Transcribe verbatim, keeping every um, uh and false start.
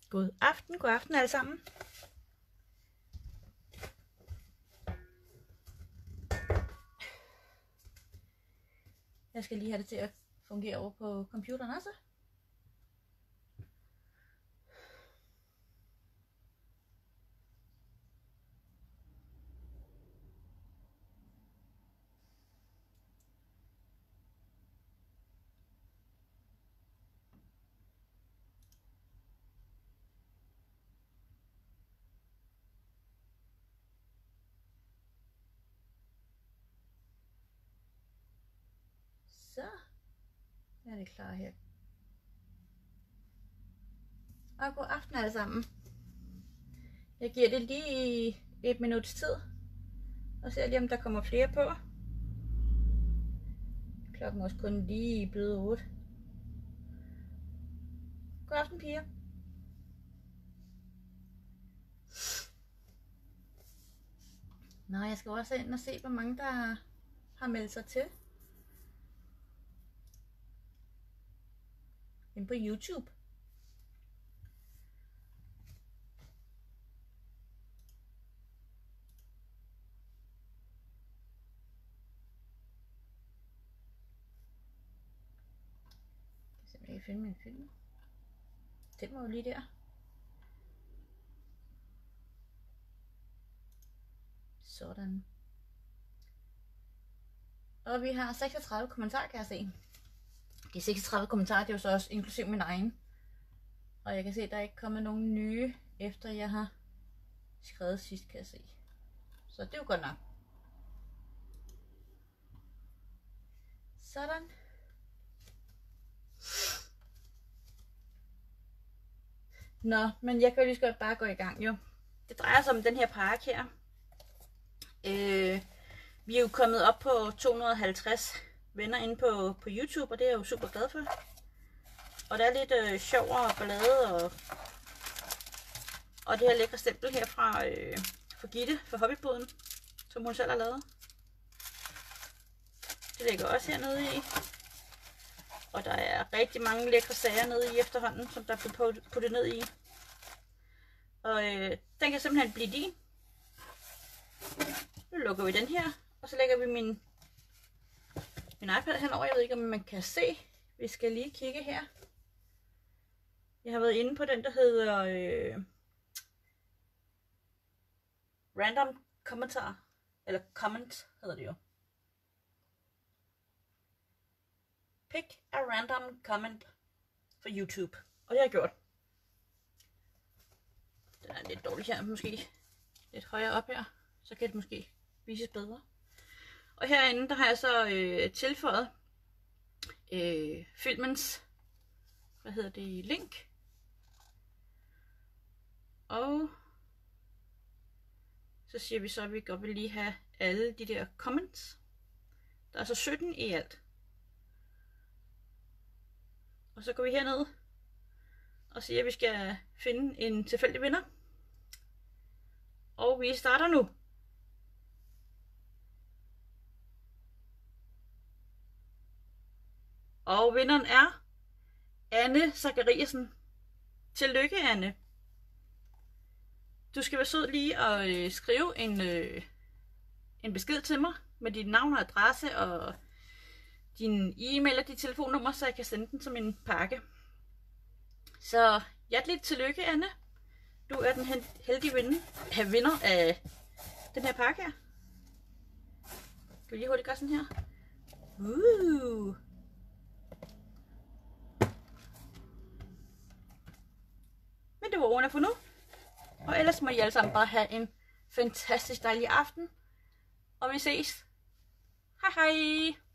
God aften, god aften alle sammen. Jeg skal lige have det til at fungere over på computeren også. Så er det klar her. Og god aften alle sammen. Jeg giver det lige et minuts tid, og ser lige om der kommer flere på. Klokken er også kun lige blevet otte. God aften piger. Nå, jeg skal også ind og se, hvor mange der har meldt sig til. Ind på YouTube. Jeg kan finde min film. Den var jo lige der. Sådan. Og vi har seksogtredive kommentarer, kan jeg se. De seksogtredive kommentarer, det er jo så også inklusiv min egen. Og jeg kan se, at der er ikke kommet nogen nye, efter jeg har skrevet sidst, kan jeg se. Så det er jo godt nok. Sådan. Nå, men jeg kan jo lige så godt bare gå i gang, jo. Det drejer sig om den her pakke her. Øh, vi er jo kommet op på to hundrede og halvtreds venner inde på, på YouTube, og det er jeg jo super glad for. Og der er lidt øh, sjov og ballade, og, og det her lækre stempel her fra, øh, fra Gitte fra Hobbyboden, som hun selv har lavet. Det ligger også hernede i. Og der er rigtig mange lækre sager nede i efterhånden, som der er blevet puttet ned i. Og øh, den kan simpelthen blive din. Nu lukker vi den her, og så lægger vi min, min iPad henover. Jeg ved ikke, om man kan se. Vi skal lige kigge her. Jeg har været inde på den, der hedder øh, Random Kommentar. Eller Comment hedder det jo. Pick a random comment for YouTube. Og det har jeg gjort. Den er lidt dårlig her, måske lidt højere op her. Så kan det måske vises bedre. Og herinde, der har jeg så øh, tilføjet øh, filmens, hvad hedder det, link. Og så siger vi så, at vi godt vil lige have alle de der comments. Der er så sytten i alt. Og så går vi herned og siger, at vi skal finde en tilfældig vinder. Og vi starter nu. Og vinderen er Anne Zachariasen. Tillykke, Anne. Du skal være sød lige at øh, skrive en, øh, en besked til mig med dit navn og adresse og din e-mail og dit telefonnummer, så jeg kan sende den som en pakke. Så hjerteligt tillykke, Anne. Du er den heldige vinder, vinder af den her pakke her. Skal vi lige hurtigt gøre sådan her? Uh. Men det var ordene for nu. Og ellers må I alle sammen bare have en fantastisk dejlig aften. Og vi ses. Hej hej.